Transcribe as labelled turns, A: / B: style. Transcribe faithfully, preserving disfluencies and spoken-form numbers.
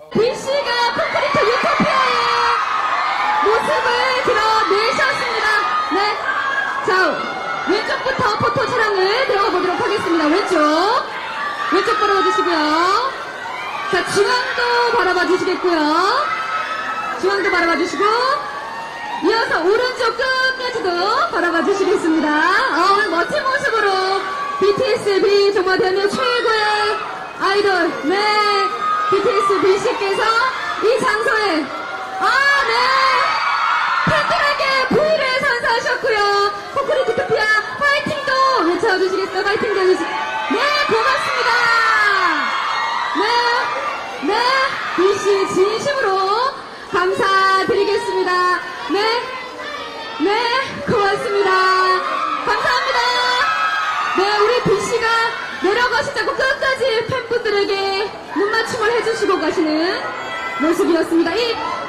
A: 비씨가 콘크리트 유토피아의 모습을 드러내셨습니다. 네. 자, 왼쪽부터 포토 촬영을 들어가 보도록 하겠습니다. 왼쪽. 왼쪽 바라봐 주시고요. 자, 중앙도 바라봐 주시겠고요. 중앙도 바라봐 주시고, 이어서 오른쪽 끝까지도 바라봐 주시겠습니다. 어, 오늘 멋진 모습으로 비티에스 B 정말 대한민국 최고의 아이돌, 네, 비티에스 B씨께서 이 장소에, 아, 네, 팬들에게 부위를 선사하셨고요. 콘크리트 유토피아 파이팅도 외쳐주시겠어요? 파이팅도 해주시, 네, 고맙습니다. 네, 네, B씨 진심으로 감사드리겠습니다. 네, 네, 고맙습니다. 감사합니다. 네, 우리 B씨가 내려가시자고 끝까지 팬분들에게 눈맞춤을 해주시고 가시는 모습이었습니다. 이